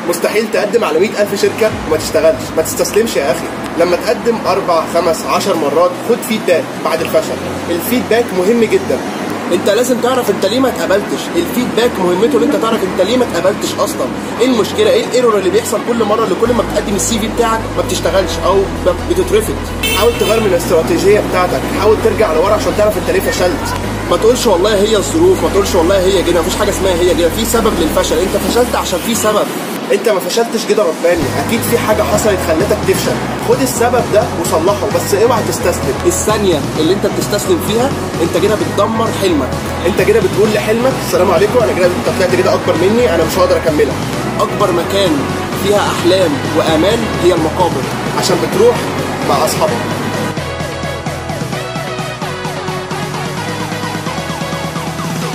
مستحيل تقدم على 100,000 شركه وما تشتغلش. ما تستسلمش يا اخي. لما تقدم 4 5 10 مرات خد فيدباك بعد الفشل. الفيدباك مهم جدا. انت لازم تعرف انت ليه ما اتقبلتش. الفيدباك مهمته ان انت تعرف انت ليه ما اتقبلتش اصلا. ايه المشكله؟ ايه الايرور اللي بيحصل كل مره اللي كل ما بتقدم السي في بتاعك ما بتشتغلش او بتترفض؟ حاول تغير من الاستراتيجيه بتاعتك، حاول ترجع لورا عشان تعرف انت ليه فشلت. ما تقولش والله هي الظروف، ما تقولش والله هي كده. مفيش حاجه اسمها هي كده، في سبب للفشل. انت فشلت عشان في سبب. انت ما فشلتش كده رباني، اكيد في حاجه حصلت خلتك تفشل. خد السبب ده وصلحه، بس اوعى تستسلم. الثانيه اللي انت بتستسلم فيها انت كده بتدمر حلمك. انت كده بتقول لحلمك السلام عليكم، انا كده انت طلعت كده اكبر مني، انا مش هقدر اكملها. اكبر مكان فيها احلام وامال هي المقابر، عشان بتروح مع اصحابك.